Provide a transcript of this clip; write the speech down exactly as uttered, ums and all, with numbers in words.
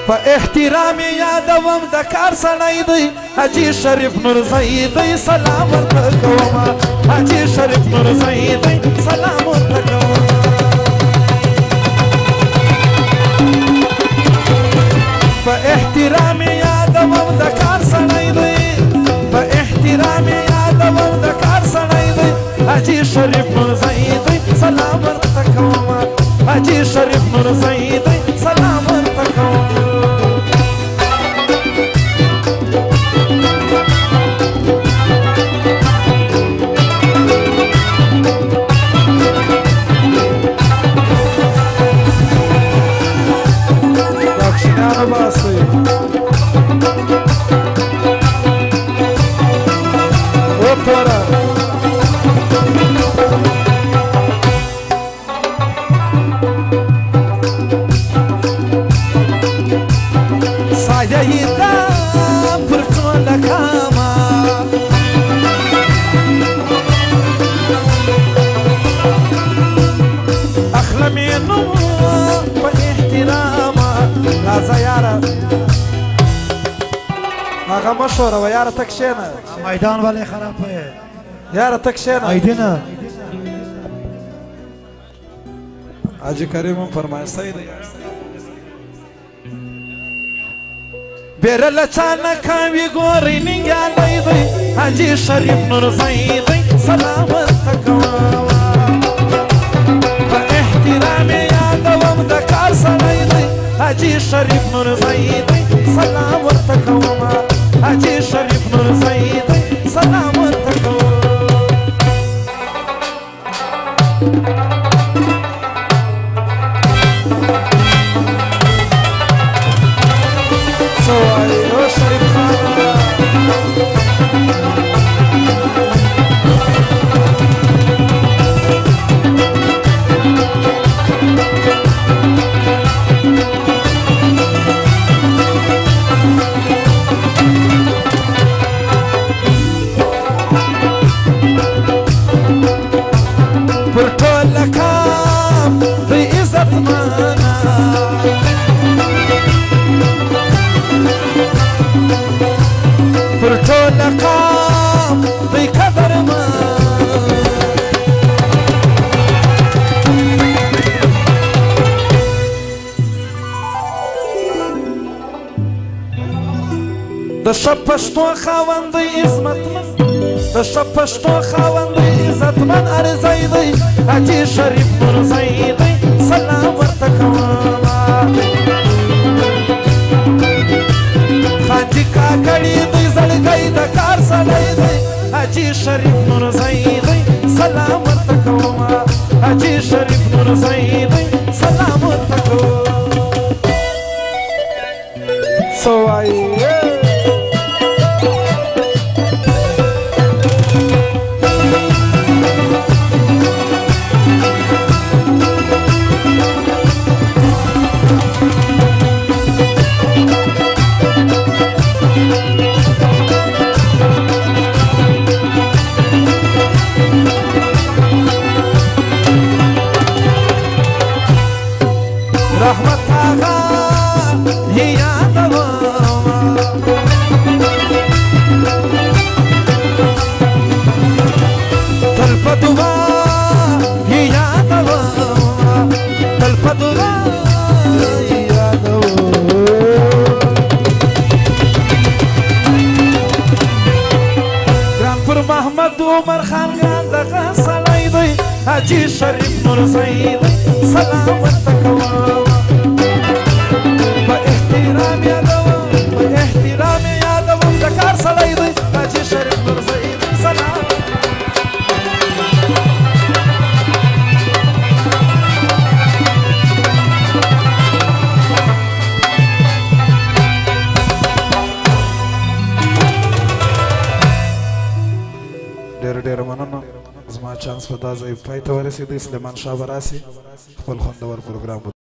په احترام یادوم د کار سړی دی حاجي شریف نورزی دی سلام ورته کومه حاجي شریف نورزی دی سلام ورته کومه په احترام یادوم د کار سړی دی په احترام یادوم د کار سړی دی حاجي شریف نورزی دی سلام ورته کومه حاجي شریف نورزی دی سلام ورته کومه هغه مشوره و یاره تک کښېنه میدان ولې خراب وی یاره تک کښېنه ایدینه حاجي کریم هم فرمایستی دی بیره له چا نه کوي ګورئ ننګیالی دی حاجي شریف نورزی دی سلام ورته کوم په احترام یادوم د کار سړی دی حاجي شریف نورزی دی سلام ورته کوم حاجي شریف نورزی دی سلام ورته کوم څه وایي او شریف خان د ښه پښتو خاوند دی عظمتمن د ښه پښتو خاوند دی عزتمن ارزی دی حاجي شریف نورزی دی سلام ورته کوم حاجي کاکړي دی زړګی د کار سړی دی حاجي شریف نورزی دی سلام ورته کوم حاجي شریف نورزی دی سلام ورته کوم څه وایي رحمت آغا یہ یادوم تل په دعا یہ یادوم تل په دعا یہ یادوم ګران پر محمد عمر خان ګران دغه سړی دی حاجي شریف نورزی دی سلام ورته کوم په احترام یادوم په احترام یادوم د کار سړی دی حاجي شریف نورزی دی سلام ډېر ډېر مننه زما چانس په دا ځای پای ته ورسېدی سلیمان شاه به راسي خپل خوندور پروګرام